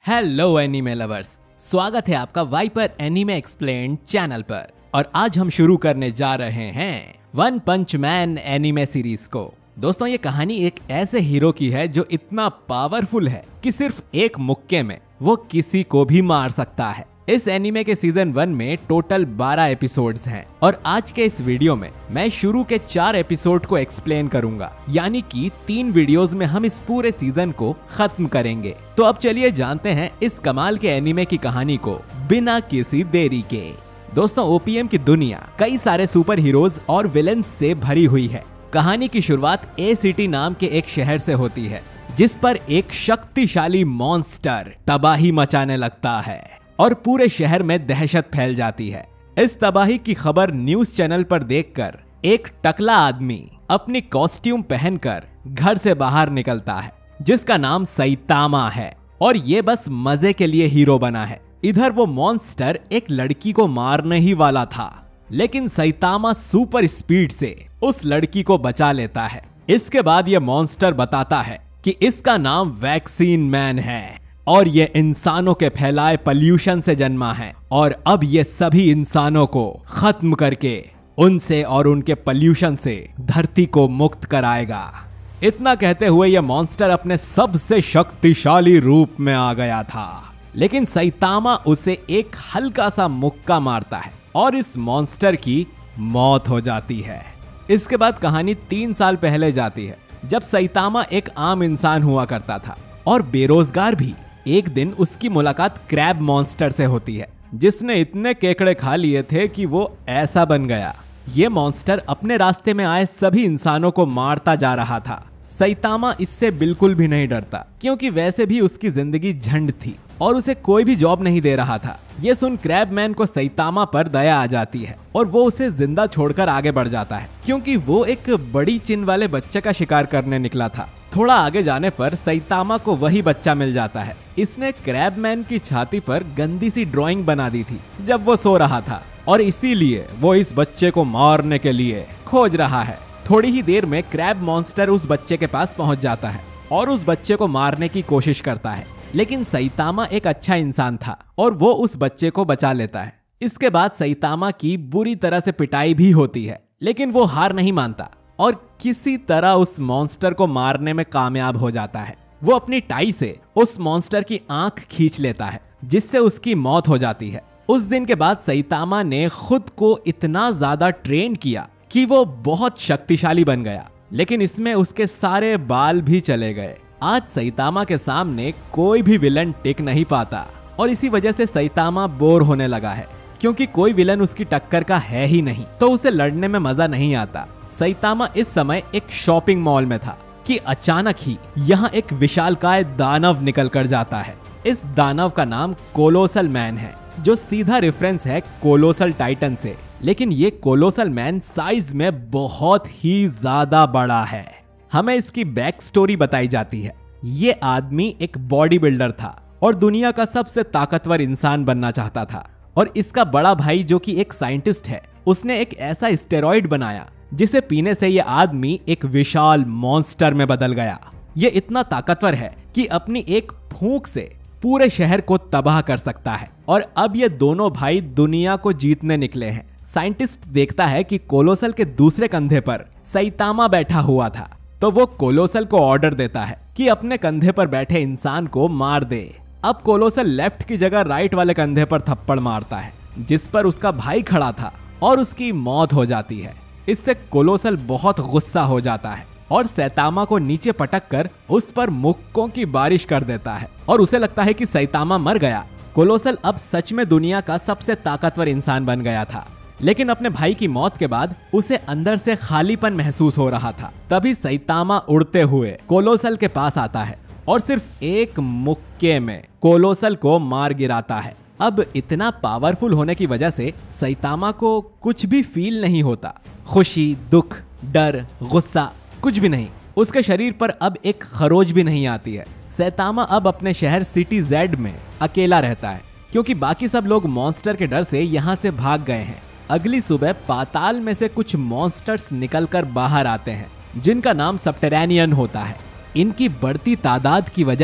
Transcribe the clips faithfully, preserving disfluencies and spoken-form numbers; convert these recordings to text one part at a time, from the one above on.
Hello anime lovers, स्वागत है आपका वाइपर एनीमे एक्सप्लेन्ड चैनल पर। और आज हम शुरू करने जा रहे हैं One Punch Man anime series को। दोस्तों, ये कहानी एक ऐसे हीरो की है जो इतना पावरफुल है कि सिर्फ एक मुक्के में वो किसी को भी मार सकता है। इस एनीमे के सीजन वन में टोटल बारह एपिसोड्स हैं और आज के इस वीडियो में मैं शुरू के चार एपिसोड को एक्सप्लेन करूंगा, यानी कि तीन वीडियोस में हम इस पूरे सीजन को खत्म करेंगे। तो अब चलिए जानते हैं इस कमाल के एनीमे की कहानी को बिना किसी देरी के। दोस्तों, ओपीएम की दुनिया कई सारे सुपर हीरोज और विलेंस से भरी हुई है। कहानी की शुरुआत ए सिटी नाम के एक शहर से होती है, जिस पर एक शक्तिशाली मॉन्स्टर तबाही मचाने लगता है और पूरे शहर में दहशत फैल जाती है। इस तबाही की खबर न्यूज चैनल पर देखकर एक टकला आदमी अपनी कॉस्ट्यूम पहनकर घर से बाहर निकलता है, जिसका नाम सैतामा है और ये बस मजे के लिए हीरो बना है। इधर वो मॉन्स्टर एक लड़की को मारने ही वाला था, लेकिन सैतामा सुपर स्पीड से उस लड़की को बचा लेता है। इसके बाद ये मॉन्स्टर बताता है कि इसका नाम वैक्सीन मैन है और ये इंसानों के फैलाए पॉल्यूशन से जन्मा है और अब ये सभी इंसानों को खत्म करके उनसे और उनके पॉल्यूशन से धरती को मुक्त कराएगा। इतना कहते हुए ये मॉन्स्टर अपने सबसे शक्तिशाली रूप में आ गया था, लेकिन सैतामा उसे एक हल्का सा मुक्का मारता है और इस मॉन्स्टर की मौत हो जाती है। इसके बाद कहानी तीन साल पहले जाती है, जब सैतामा एक आम इंसान हुआ करता था और बेरोजगार भी। एक दिन उसकी मुलाकात क्रैब मॉन्स्टर से होती है, जिसने इतने केकड़े खा लिए थे कि वो ऐसा बन गया। ये मॉन्स्टर अपने रास्ते में आए सभी इंसानों को मारता जा रहा था। सैतामा इससे बिल्कुल भी नहीं डरता, क्योंकि वैसे भी उसकी जिंदगी झंड थी और उसे कोई भी जॉब नहीं दे रहा था। ये सुन क्रैब मैन को सैतामा पर दया आ जाती है और वो उसे जिंदा छोड़कर आगे बढ़ जाता है, क्योंकि वो एक बड़ी चिन वाले बच्चे का शिकार करने निकला था। थोड़ा आगे जाने पर सैतामा को वही बच्चा मिल जाता है। इसने क्रैब मैन की छाती पर गंदी सी ड्राइंग बना दी थी जब वो सो रहा था, और इसीलिए वो इस बच्चे को मारने के लिए खोज रहा है। थोड़ी ही देर में क्रैब मॉन्स्टर उस बच्चे के पास पहुंच जाता है और उस बच्चे को मारने की कोशिश करता है, लेकिन सैतामा एक अच्छा इंसान था और वो उस बच्चे को बचा लेता है। इसके बाद सैतामा की बुरी तरह से पिटाई भी होती है, लेकिन वो हार नहीं मानता और किसी तरह उस मॉन्स्टर को मारने में कामयाब हो जाता है। वो अपनी टाई से उस मॉन्स्टर की आंख खींच लेता है, जिससे उसकी मौत हो जाती है। उस दिन के बाद सैतामा ने खुद को इतना ज्यादा ट्रेन किया कि वो बहुत शक्तिशाली बन गया, लेकिन इसमें उसके सारे बाल भी चले गए। आज सैतामा के सामने कोई भी विलन टिक नहीं पाता और इसी वजह से सैतामा बोर होने लगा है, क्योंकि कोई विलन उसकी टक्कर का है ही नहीं, तो उसे लड़ने में मजा नहीं आता। सैतामा इस समय एक शॉपिंग मॉल में था कि अचानक ही यहाँ एक विशालकाय दानव निकल कर जाता है। इस दानव का नाम कोलोसल मैन है, जो सीधा रेफरेंस है कोलोसल टाइटन से, लेकिन ये कोलोसल मैन साइज में बहुत ही ज्यादा बड़ा है। हमें इसकी बैक स्टोरी बताई जाती है। ये आदमी एक बॉडी बिल्डर था और दुनिया का सबसे ताकतवर इंसान बनना चाहता था, और इसका बड़ा भाई जो कि एक साइंटिस्ट है, उसने एक ऐसा स्टेरॉइड बनाया जिसे पीने से ये आदमी एक विशाल मॉन्स्टर में बदल गया। ये इतना ताकतवर है कि अपनी एक फूंक से पूरे शहर को तबाह कर सकता है, और अब ये दोनों भाई दुनिया को जीतने निकले हैं। साइंटिस्ट देखता है कि कोलोसल के दूसरे कंधे पर सैतामा बैठा हुआ था, तो वो कोलोसल को ऑर्डर देता है कि अपने कंधे पर बैठे इंसान को मार दे। अब कोलोसल लेफ्ट की जगह राइट वाले कंधे पर थप्पड़ मारता है, जिस पर उसका भाई खड़ा था, और उसकी मौत हो जाती है। इससे कोलोसल बहुत गुस्सा हो जाता है और सैतामा को नीचे पटक कर उस पर मुक्कों की बारिश कर देता है, और उसे लगता है कि सैतामा मर गया। कोलोसल अब सच में दुनिया का सबसे ताकतवर इंसान बन गया था, लेकिन अपने भाई की मौत के बाद उसे अंदर से खालीपन महसूस हो रहा था। तभी सैतामा उड़ते हुए कोलोसल के पास आता है और सिर्फ एक मुक्के में कोलोसल को मार गिराता है। अब इतना पावरफुल होने की वजह से सैतामा को कुछ भी फील नहीं होता, खुशी, दुख, डर, गुस्सा, कुछ भी नहीं। उसके शरीर पर अब एक खरोज भी नहीं आती है। सैतामा अब अपने शहर सिटी जेड में अकेला रहता है, क्योंकि बाकी सब लोग मॉन्स्टर के डर से यहाँ से भाग गए हैं। अगली सुबह पाताल में से कुछ मॉन्स्टर्स निकलकर बाहर आते हैं, जिनका नाम सबटेरेनियन होता है। इनकी बढ़ती तादाद की वजह से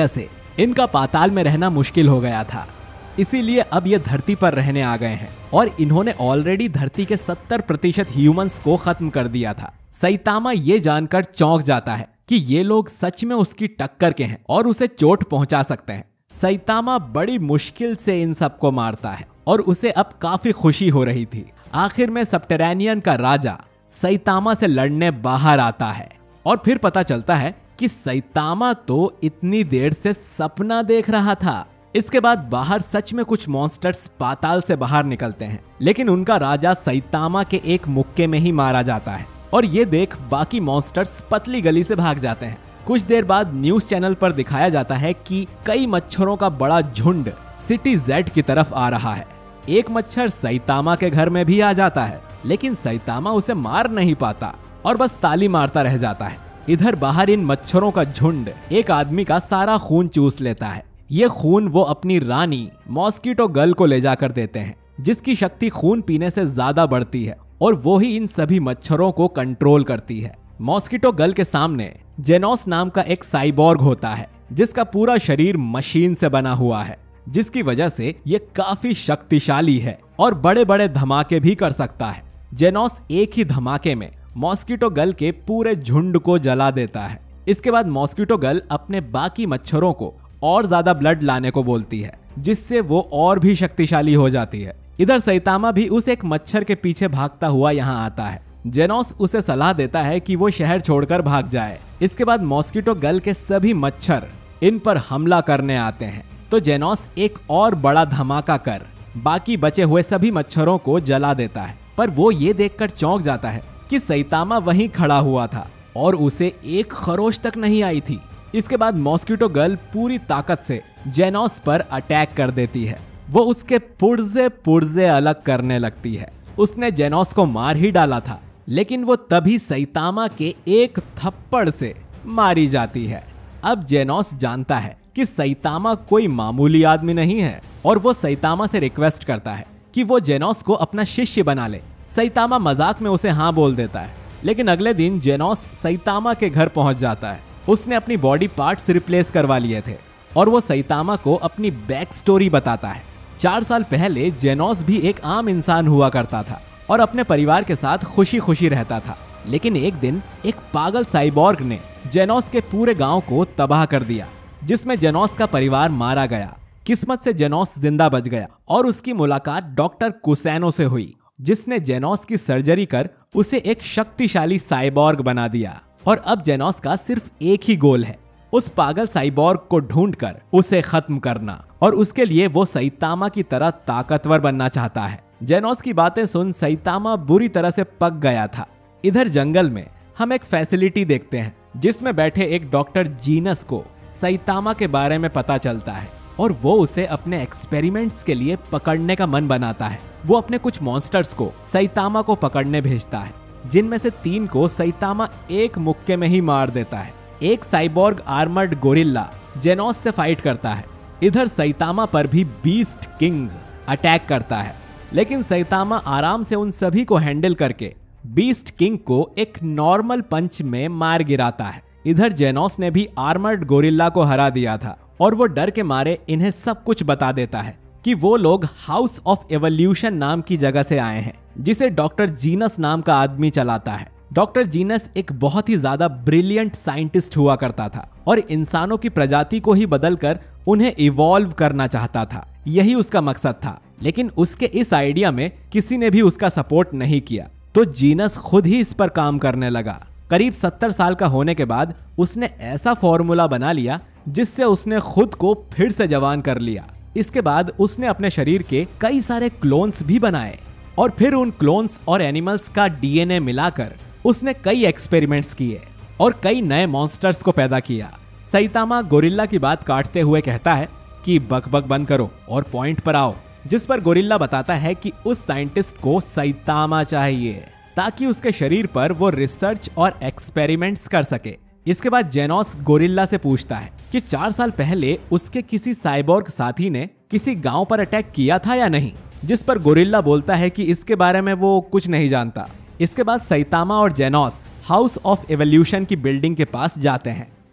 इनका पाताल में रहना मुश्किल हो गया था, इसीलिए अब ये धरती पर रहने आ गए हैं और इन्होंने ऑलरेडी धरती के सत्तर प्रतिशत ह्यूमंस को खत्म कर दिया था। सैतामा ये जानकर चौंक जाता है कि ये लोग सच में उसकी टक्कर के हैं और उसे चोट पहुंचा सकते हैं। सैतामा बड़ी मुश्किल से इन सबको मारता है और उसे अब काफी खुशी हो रही थी। आखिर में सबटेरेनियन का राजा सैतामा से लड़ने बाहर आता है और फिर पता चलता है कि सैतामा तो इतनी देर से सपना देख रहा था। इसके बाद बाहर सच में कुछ मॉन्स्टर्स पाताल से बाहर निकलते हैं, लेकिन उनका राजा सैतामा के एक मुक्के में ही मारा जाता है और ये देख बाकी मॉन्स्टर्स पतली गली से भाग जाते हैं। कुछ देर बाद न्यूज चैनल पर दिखाया जाता है कि कई मच्छरों का बड़ा झुंड सिटी जेड की तरफ आ रहा है। एक मच्छर सैतामा के घर में भी आ जाता है, लेकिन सैतामा उसे मार नहीं पाता और बस ताली मारता रह जाता है। इधर बाहर इन मच्छरों का झुंड एक आदमी का सारा खून चूस लेता है। ये खून वो अपनी रानी मॉस्किटो गर्ल को ले जाकर देते हैं, जिसकी शक्ति खून पीने से ज्यादा बढ़ती है और वो ही इन सभी मच्छरों को कंट्रोल करती है। मॉस्किटो गर्ल के सामने जेनोस नाम का एक साइबॉर्ग होता है, जिसका पूरा शरीर मशीन से बना हुआ है, जिसकी वजह से ये काफी शक्तिशाली है और बड़े बड़े धमाके भी कर सकता है। जेनोस एक ही धमाके में मॉस्किटो गर्ल के पूरे झुंड को जला देता है। इसके बाद मॉस्किटो गर्ल अपने बाकी मच्छरों को और ज्यादा ब्लड लाने को बोलती है, जिससे वो और भी शक्तिशाली हो जाती है। इधर सैतामा भी उस एक मच्छर के पीछे भागता हुआ यहाँ आता है। जेनोस उसे सलाह देता है कि वो शहर छोड़कर भाग जाए। इसके बाद मॉस्किटो गर्ल के सभी मच्छर इन पर हमला करने आते हैं, तो जेनोस एक और बड़ा धमाका कर बाकी बचे हुए सभी मच्छरों को जला देता है। पर वो ये देखकर चौंक जाता है कि सैतामा वहीं खड़ा हुआ था और उसे एक खरोश तक नहीं आई थी। इसके बाद मॉस्किटो गर्ल पूरी ताकत से जेनोस पर अटैक कर देती है। वो उसके पुर्जे पुर्जे अलग करने लगती है। उसने जेनोस को मार ही डाला था, लेकिन वो तभी सैतामा के एक थप्पड़ से मारी जाती है। अब जेनोस जानता है कि सैतामा कोई मामूली आदमी नहीं है और वो सैतामा से रिक्वेस्ट करता है कि वो जेनोस को अपना शिष्य बना ले। सैतामा मजाक में उसे हाँ बोल देता है, लेकिन अगले दिन जेनोस सैतामा के घर पहुंच जाता है। उसने अपनी बॉडी पार्ट्स रिप्लेस करवा लिए थे और वो सैतामा को अपनी बैक स्टोरी बताता है। चार साल पहले जेनोस भी एक आम इंसान हुआ करता था और अपने परिवार के साथ खुशी खुशी रहता था, लेकिन एक दिन एक पागल साइबॉर्ग ने जेनोस के पूरे गांव को तबाह कर दिया, जिसमें जेनोस का परिवार मारा गया। किस्मत से जेनोस जिंदा बच गया और उसकी मुलाकात डॉक्टर कुसैनो से हुई, जिसने जेनोस की सर्जरी कर उसे एक शक्तिशाली साइबॉर्ग बना दिया। और अब जेनोस का सिर्फ एक ही गोल है, उस पागल साइबॉर्ग को ढूंढकर उसे खत्म करना, और उसके लिए वो सैतामा की तरह ताकतवर बनना चाहता है। जेनोस की बातें सुन सैतामा बुरी तरह से पक गया था। इधर जंगल में हम एक फैसिलिटी देखते हैं, जिसमें बैठे एक डॉक्टर जीनस को सैतामा के बारे में पता चलता है और वो उसे अपने एक्सपेरिमेंट्स के लिए पकड़ने का मन बनाता है। वो अपने कुछ मॉन्स्टर्स को सैतामा को पकड़ने भेजता है, जिनमें से तीन को सैतामा एक मुक्के में ही मार देता है। एक साइबॉर्ग आर्मर्ड गोरिल्ला जेनोस से फाइट करता है। इधर सैतामा पर भी बीस्ट किंग अटैक करता है, लेकिन सैतामा आराम से उन सभी को हैंडल करके बीस्ट किंग को एक नॉर्मल पंच में मार गिराता है। इधर जेनोस ने भी आर्मर्ड गोरिल्ला को हरा दिया था और वो डर के मारे इन्हें सब कुछ बता देता है कि वो लोग हाउस ऑफ एवोल्यूशन नाम की जगह से आए हैं, जिसे डॉक्टर जीनस नाम का आदमी चलाता है। डॉक्टर जीनस एक बहुत ही ज्यादा ब्रिलियंट साइंटिस्ट हुआ करता था और इंसानों की प्रजाति को ही बदलकर उन्हें इवॉल्व करना चाहता था। यही उसका मकसद था, लेकिन उसके इस आइडिया में किसी ने भी उसका सपोर्ट नहीं किया, तो जीनस खुद ही इस पर काम करने लगा। करीब सत्तर साल का होने के बाद उसने ऐसा फॉर्मूला बना लिया जिससे उसने खुद को फिर से जवान कर लिया। इसके बाद उसने अपने शरीर के कई सारे क्लोन्स भी बनाए और फिर उन क्लोन्स और एनिमल्स का डीएनए मिलाकर उसने कई एक्सपेरिमेंट्स किए और कई नए मॉन्स्टर्स को पैदा किया। सैतामा गोरिल्ला की बात काटते हुए कहता है कि बक बक बंद करो और पॉइंट पर आओ, जिस पर गोरिल्ला बताता है कि उस साइंटिस्ट को सैतामा चाहिए ताकि उसके शरीर पर वो रिसर्च और एक्सपेरिमेंट्स कर सके। इसके बाद जेनोस गोरिल्ला से पूछता है कि चार साल पहले उसके किसी साइबॉर्ग साथी ने किसी गांव पर अटैक किया था या नहीं, जिस पर गोरिल्ला बोलता है कि इसके बारे में वो कुछ नहीं जानता। इसके बाद सैतामा और जेनोस हाउस ऑफ एवोल्यूशन की बिल्डिंग के पास जाते हैं।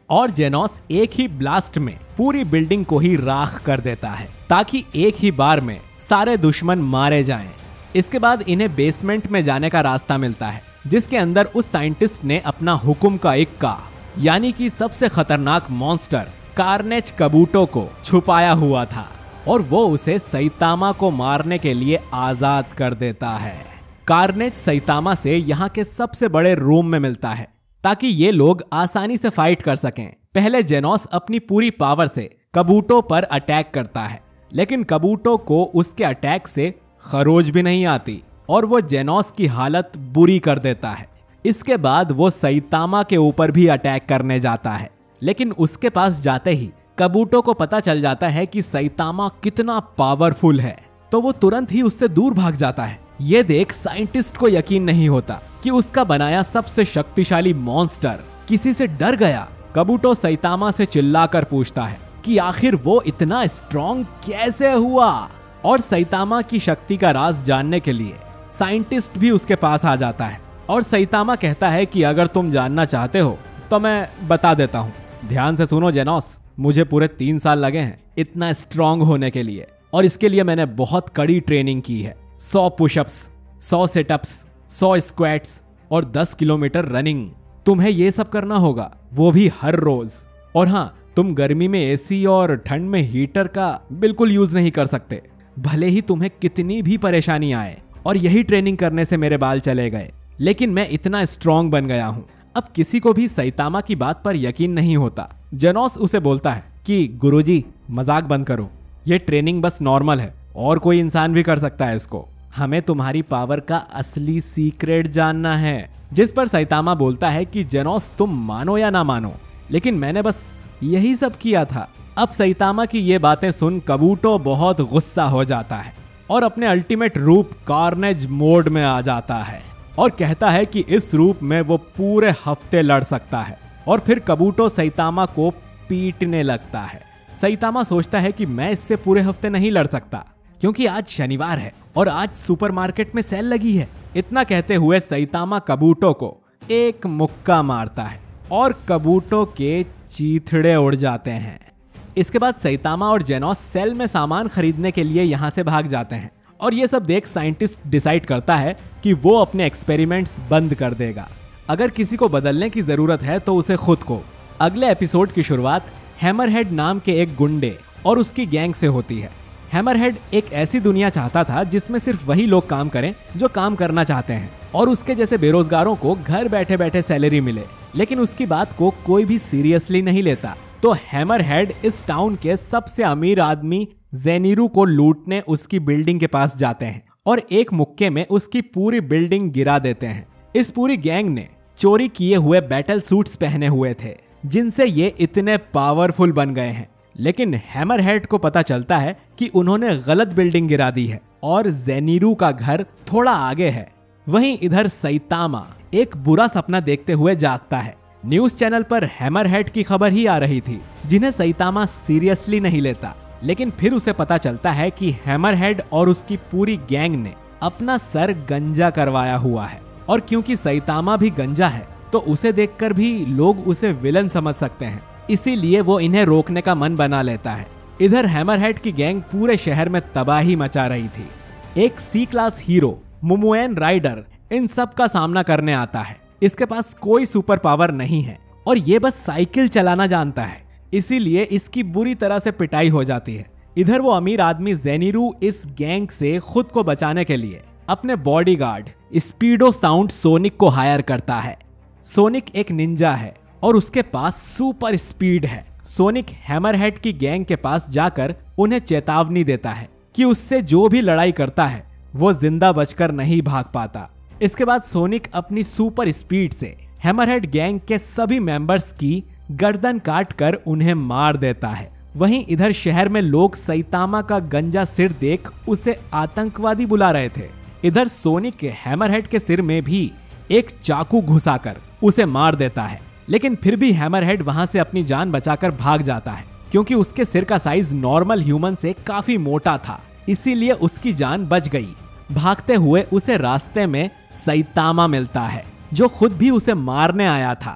और जेनोस एक ही ब्लास्ट में पूरी बिल्डिंग को ही राख कर देता है ताकि एक ही बार में सारे दुश्मन मारे जाएं। इसके बाद इन्हें बेसमेंट में जाने का रास्ता मिलता है, जिसके अंदर उस साइंटिस्ट ने अपना हुकुम का इक्का यानी कि सबसे खतरनाक मॉन्स्टर कार्नेज कबूटो को छुपाया हुआ था और वो उसे सैतामा को मारने के लिए आजाद कर देता है। कार्नेज सैतामा से यहाँ के सबसे बड़े रूम में मिलता है ताकि ये लोग आसानी से फाइट कर सकें। पहले जेनोस अपनी पूरी पावर से कबूटो पर अटैक करता है, लेकिन कबूटो को उसके अटैक से खरोज भी नहीं आती और वो जेनोस की हालत बुरी कर देता है। इसके बाद वो सैतामा के ऊपर भी अटैक करने जाता है, लेकिन उसके पास जाते ही कबूटो को पता चल जाता है कि सैतामा कितना पावरफुल है, तो वो तुरंत ही उससे दूर भाग जाता है। ये देख साइंटिस्ट को यकीन नहीं होता कि उसका बनाया सबसे शक्तिशाली मॉन्स्टर किसी से डर गया। कबूटो सैतामा से चिल्लाकर पूछता है कि आखिर वो इतना स्ट्रॉन्ग कैसे हुआ, और सैतामा की शक्ति का राज जानने के लिए साइंटिस्ट भी उसके पास आ जाता है और सैतामा कहता है कि अगर तुम जानना चाहते हो तो मैं बता देता हूँ। ध्यान से सुनो जेनोस, मुझे पूरे तीन साल लगे हैं इतना स्ट्रॉन्ग होने के लिए, और इसके लिए मैंने बहुत कड़ी ट्रेनिंग की है। सौ पुशअप्स, सौ सिटअप्स, सौ स्क्वाट्स और दस किलोमीटर रनिंग। तुम्हें ये सब करना होगा, वो भी हर रोज। और हाँ, तुम गर्मी में एसी और ठंड में हीटर का बिल्कुल यूज नहीं कर सकते, भले ही तुम्हें कितनी भी परेशानी आए। और यही ट्रेनिंग करने से मेरे बाल चले गए, लेकिन मैं इतना स्ट्रॉन्ग बन गया हूँ। अब किसी को भी सैतामा की बात पर यकीन नहीं होता। जेनोस उसे बोलता है कि गुरुजी मजाक बंद करो, ये ट्रेनिंग बस नॉर्मल है और कोई इंसान भी कर सकता है इसको। हमें तुम्हारी पावर का असली सीक्रेट जानना है। जिस पर सैतामा बोलता है कि जेनोस तुम मानो या ना मानो, लेकिन मैंने बस यही सब किया था। अब सैतामा की ये बातें सुन कबूटो बहुत गुस्सा हो जाता है और अपने अल्टीमेट रूप कार्नेज मोड में आ जाता है और कहता है कि इस रूप में वो पूरे हफ्ते लड़ सकता है। और फिर कबूटो सैतामा को पीटने लगता है। सैतामा सोचता है कि मैं इससे पूरे हफ्ते नहीं लड़ सकता क्योंकि आज शनिवार है और आज सुपरमार्केट में सेल लगी है। इतना कहते हुए सैतामा कबूटो को एक मुक्का मारता है और कबूटो के चीथड़े उड़ जाते हैं। इसके बाद सैतामा और जेनोस सेल में सामान खरीदने के लिए यहाँ से भाग जाते हैं और ये सब देख साइंटिस्ट डिसाइड करता है कि वो अपने एक्सपेरिमेंट्स बंद कर देगा। अगर किसी को बदलने की जरूरत है तो उसे खुद को। अगले एपिसोड की शुरुआत हैमरहेड नाम के एक गुंडे और उसकी गैंग से होती है। हैमरहेड एक ऐसी दुनिया चाहता था जिसमें सिर्फ वही लोग काम करें जो काम करना चाहते हैं और उसके जैसे बेरोजगारों को घर बैठे बैठे सैलरी मिले, लेकिन उसकी बात को कोई भी सीरियसली नहीं लेता। तो हैमरहेड इस टाउन के सबसे अमीर आदमी जेनिरू को लूटने उसकी बिल्डिंग के पास जाते हैं और एक मुक्के में उसकी पूरी बिल्डिंग गिरा देते हैं। इस पूरी गैंग ने चोरी किए हुए बैटल सूट्स पहने हुए थे जिनसे ये इतने पावरफुल बन गए हैं, लेकिन हैमरहेड को पता चलता है कि उन्होंने गलत बिल्डिंग गिरा दी है और जेनिरू का घर थोड़ा आगे है। वहीं इधर सैतामा एक बुरा सपना देखते हुए जागता है। न्यूज चैनल पर हैमरहेड की खबर ही आ रही थी जिन्हें सैतामा सीरियसली नहीं लेता, लेकिन फिर उसे पता चलता है कि हैमरहेड और उसकी पूरी गैंग ने अपना सर गंजा करवाया हुआ है और क्योंकि सैतामा भी गंजा है तो उसे देखकर भी लोग उसे विलन समझ सकते हैं, इसीलिए वो इन्हें रोकने का मन बना लेता है। इधर हैमरहेड की गैंग पूरे शहर में तबाही मचा रही थी। एक C class hero Mumen Rider इन सब का सामना करने आता है। इसके पास कोई सुपर पावर नहीं है और ये बस साइकिल चलाना जानता है, इसीलिए इसकी बुरी तरह से पिटाई हो जाती है। इधर वो अमीर आदमी जेनिरू इस गैंग से खुद को बचाने के लिए अपने बॉडीगार्ड स्पीडो साउंड सोनिक को हायर करता है। सोनिक एक निंजा है और उसके पास सुपर स्पीड है। सोनिक हैमरहेड की गैंग के पास जाकर उन्हें चेतावनी देता है कि उससे जो भी लड़ाई करता है वो जिंदा बचकर नहीं भाग पाता। इसके बाद सोनिक अपनी सुपर स्पीड से हैमरहेड गैंग के सभी मेंबर्स की गर्दन काटकर उन्हें मार देता है। वहीं इधर शहर में लोग सैतामा का गंजा सिर देख उसे आतंकवादी बुला रहे थे। इधर सोनिक हैमरहेड के सिर में भी एक चाकू घुसाकर उसे मार देता है, लेकिन फिर भी हैमरहेड वहां से अपनी जान बचाकर भाग जाता है क्योंकि उसके सिर का साइज नॉर्मल ह्यूमन से काफी मोटा था, इसीलिए उसकी जान बच गई। भागते हुए उसे रास्ते में सैतामा मिलता है जो खुद भी उसे मारने आया था।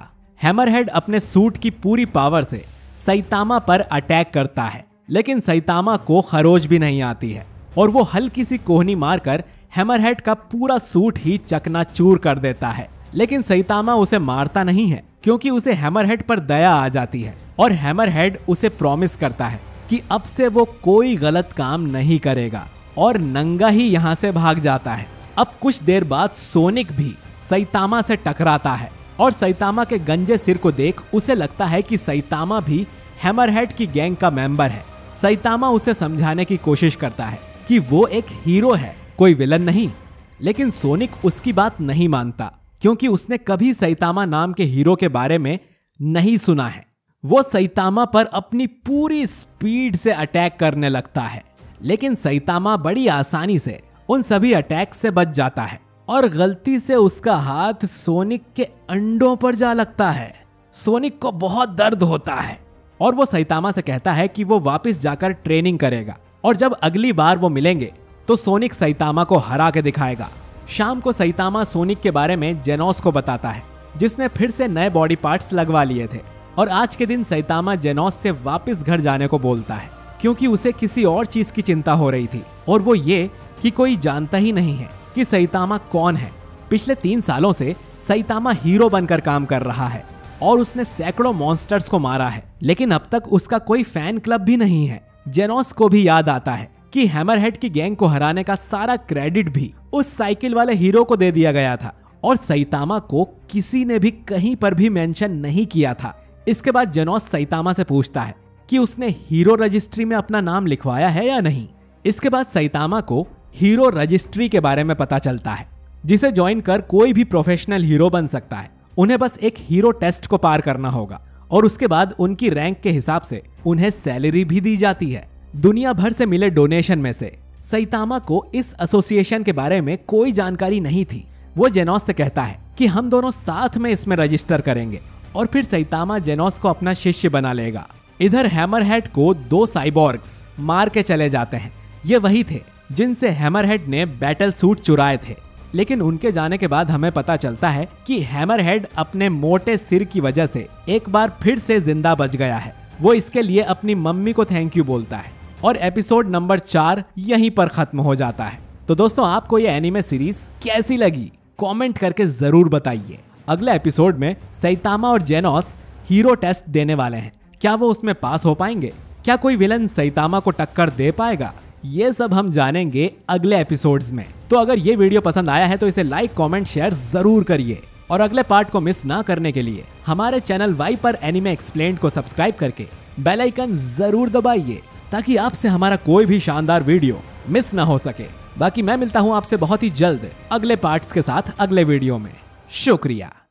हैमरहेड अपने सूट की पूरी पावर से सैतामा पर अटैक करता है, लेकिन सैतामा को खरोच भी नहीं आती है और वो हल्की सी कोहनी मारकर हैमरहेड का पूरा सूट ही चकनाचूर कर देता है। लेकिन सैतामा उसे मारता नहीं है क्योंकि उसे हैमरहेड पर दया आ जाती है और हैमरहेड उसे प्रॉमिस करता है कि अब से वो कोई गलत काम नहीं करेगा और नंगा ही यहाँ से भाग जाता है। अब कुछ देर बाद सोनिक भी सैतामा से टकराता है और सैतामा के गंजे सिर को देख उसे लगता है कि सैतामा भी हैमरहेड की गैंग का मेंबर है। सैतामा उसे समझाने की कोशिश करता है कि वो एक हीरो है, कोई विलन नहीं, लेकिन सोनिक उसकी बात नहीं मानता क्योंकि उसने कभी सैतामा नाम के हीरो के बारे में नहीं सुना है। वो सैतामा पर अपनी पूरी स्पीड से अटैक करने लगता है, लेकिन सैतामा बड़ी आसानी से उन सभी अटैक से बच जाता है और गलती से उसका हाथ सोनिक के अंडों पर जा लगता है। सोनिक को बहुत दर्द होता है और वो सैतामा से कहता है कि वो वापस जाकर ट्रेनिंग करेगा और जब अगली बार वो मिलेंगे तो सोनिक सैतामा को हरा के दिखाएगा। शाम को सैतामा सोनिक के बारे में जेनोस को बताता है, जिसने फिर से नए बॉडी पार्ट्स लगवा लिए थे और आज के दिन सैतामा जेनोस से वापस घर जाने को बोलता है क्योंकि उसे किसी और चीज की चिंता हो रही थी और वो ये कि कोई जानता ही नहीं है कि सैतामा कौन है। पिछले तीन सालों से सैतामा हीरो बनकर काम कर रहा है और उसने सैकड़ों मॉन्स्टर्स को मारा है, लेकिन अब तक उसका कोई फैन क्लब भी नहीं है। जेनोस को भी याद आता है कि हैमरहेड की गैंग को हराने का सारा क्रेडिट भी उस साइकिल वाले हीरो को दे दिया गया था और सैतामा को किसी ने भी कहीं पर भी मेंशन नहीं किया था। इसके बाद जेनोस सैतामा से पूछता है कि उसने हीरो रजिस्ट्री में अपना नाम लिखवाया है या नहीं। इसके बाद सैतामा को हीरो रजिस्ट्री के बारे में पता चलता है, जिसे ज्वाइन कर कोई भी प्रोफेशनल हीरो बन सकता है। उन्हें बस एक हीरो टेस्ट को पार करना होगा और उसके बाद उनकी रैंक के हिसाब से उन्हें सैलरी भी दी जाती है। दुनिया भर से मिले डोनेशन में से सैतामा को इस एसोसिएशन के बारे में कोई जानकारी नहीं थी। वो जेनोस से कहता है कि हम दोनों साथ में इसमें रजिस्टर करेंगे और फिर सैतामा जेनोस को अपना शिष्य बना लेगा। इधर हैमरहेड को दो साइबॉर्ग्स मार के चले जाते हैं। ये वही थे जिनसे हैमरहेड ने बैटल सूट चुराए थे, लेकिन उनके जाने के बाद हमें पता चलता है कि हैमरहेड अपने मोटे सिर की वजह से एक बार फिर से जिंदा बच गया है। वो इसके लिए अपनी मम्मी को थैंक यू बोलता है और एपिसोड नंबर चार यहीं पर खत्म हो जाता है। तो दोस्तों, आपको ये एनिमे सीरीज कैसी लगी कमेंट करके जरूर बताइए। अगले एपिसोड में सैतामा और जेनोस हीरो टेस्ट देने वाले हैं। क्या वो उसमें पास हो पाएंगे? क्या कोई विलन सैतामा को टक्कर दे पाएगा? ये सब हम जानेंगे अगले एपिसोड्स में। तो अगर ये वीडियो पसंद आया है तो इसे लाइक कमेंट शेयर जरूर करिए और अगले पार्ट को मिस ना करने के लिए हमारे चैनल वाइपर एनिमे एक्सप्लेन्ड को सब्सक्राइब करके बेल आइकन जरूर दबाइए ताकि आपसे हमारा कोई भी शानदार वीडियो मिस ना हो सके। बाकी मैं मिलता हूँ आपसे बहुत ही जल्द अगले पार्ट्स के साथ अगले वीडियो में। शुक्रिया।